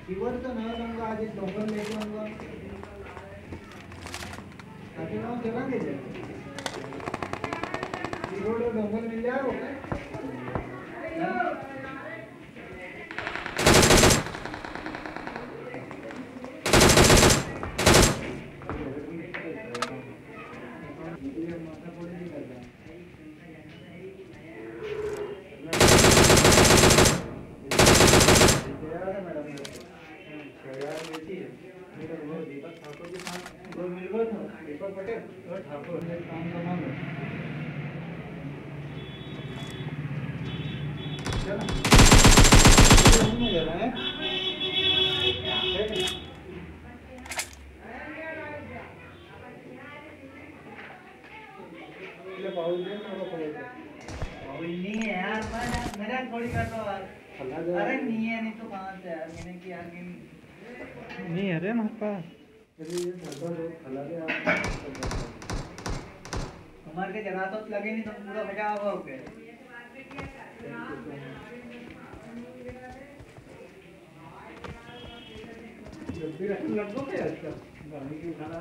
Keyboard तो नया लूंगा, आज एक डोंगल लेके आऊंगा ताकि ना जगह मिल जाए। कीबोर्ड और डोंगल मिल जाए ओके। दीपक ठाकुर के साथ मिलकर दीपक पटेल और ठाकुर काम करना चलो में जा रहा है पाउल नहीं है यार, मेरा थोड़ी कर दो यार। अरे नहीं है, नहीं तो कहाँ से यार, मैंने किया कि नहीं है रे हमारे पास। हमारे के जगह तो लगे नहीं तो पूरा बचा हुआ हो गया। जब भी लग दो क्या इसका गाड़ी की उठाना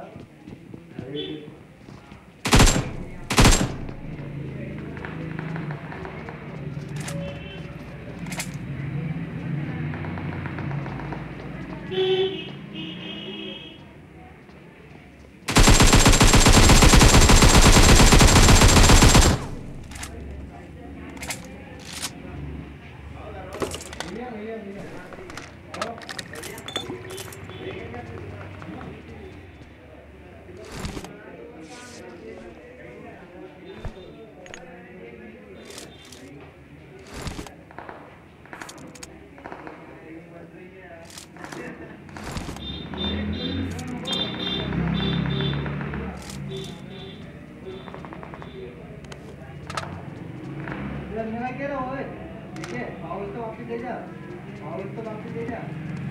मैं कह रहा हूँ, ठीक है, पाउल तो वापस दे जा, पाउल तो वापस दे जा।